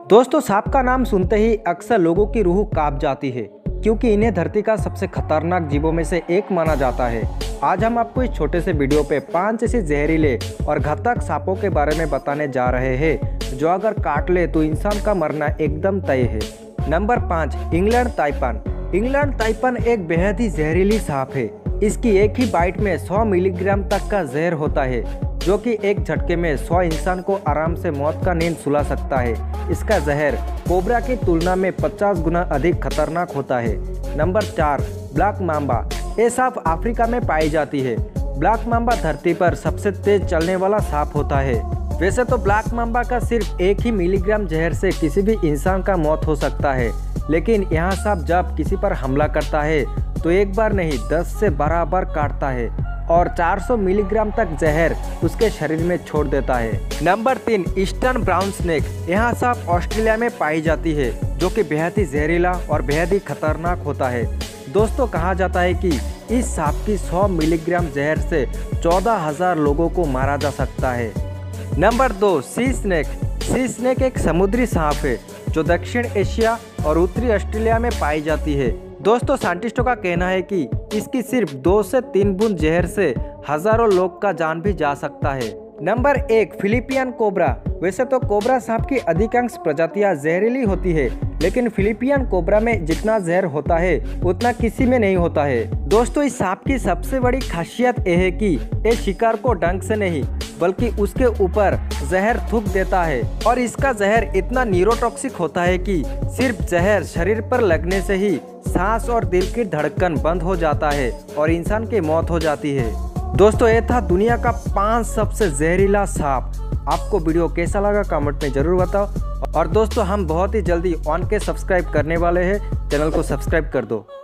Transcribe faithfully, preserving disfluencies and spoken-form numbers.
दोस्तों, सांप का नाम सुनते ही अक्सर लोगों की रूह कांप जाती है, क्योंकि इन्हें धरती का सबसे खतरनाक जीवों में से एक माना जाता है। आज हम आपको इस छोटे से वीडियो पे पांच ऐसे जहरीले और घातक सांपों के बारे में बताने जा रहे हैं जो अगर काट ले तो इंसान का मरना एकदम तय है। नंबर पाँच, इंग्लैंड ताइपन। इंग्लैंड ताइपन एक बेहद ही जहरीली सांप है। इसकी एक ही बाइट में सौ मिलीग्राम तक का जहर होता है, जो कि एक झटके में सौ इंसान को आराम से मौत का नींद सुला सकता है। इसका जहर कोबरा की तुलना में पचास गुना अधिक खतरनाक होता है। नंबर चार, ब्लैक मांबा। ये सांप अफ्रीका में पाई जाती है। ब्लैक मांबा धरती पर सबसे तेज चलने वाला सांप होता है। वैसे तो ब्लैक मांबा का सिर्फ एक ही मिलीग्राम जहर से किसी भी इंसान का मौत हो सकता है, लेकिन यहाँ सांप जब किसी पर हमला करता है तो एक बार नहीं दस से बारह बार काटता है और चार सौ मिलीग्राम तक जहर उसके शरीर में छोड़ देता है। नंबर तीन, ईस्टर्न ब्राउन स्नेक। यहाँ सांप ऑस्ट्रेलिया में पाई जाती है, जो कि बेहद ही जहरीला और बेहद ही खतरनाक होता है। दोस्तों, कहा जाता है कि इस सांप की सौ मिलीग्राम जहर से चौदह हजार लोगों को मारा जा सकता है। नंबर दो, सी स्नेक। सी स्नेक एक समुद्री सांप है जो दक्षिण एशिया और उत्तरी ऑस्ट्रेलिया में पाई जाती है। दोस्तों, साइंटिस्टों का कहना है कि इसकी सिर्फ दो से तीन बूंद जहर से हजारों लोग का जान भी जा सकता है। नंबर एक, फिलिपियन कोबरा। वैसे तो कोबरा सांप की अधिकांश प्रजातियां जहरीली होती है, लेकिन फिलिपियन कोबरा में जितना जहर होता है उतना किसी में नहीं होता है। दोस्तों, इस सांप की सबसे बड़ी खासियत यह है कि ये शिकार को डंक से नहीं बल्कि उसके ऊपर जहर थूक देता है, और इसका जहर इतना न्यूरोटॉक्सिक होता है कि सिर्फ जहर शरीर पर लगने से ही सांस और दिल की धड़कन बंद हो जाता है और इंसान की मौत हो जाती है। दोस्तों, ये था दुनिया का पांच सबसे जहरीला सांप। आपको वीडियो कैसा लगा कमेंट में जरूर बताओ। और दोस्तों, हम बहुत ही जल्दी ऑन के सब्सक्राइब करने वाले हैं, चैनल को सब्सक्राइब कर दो।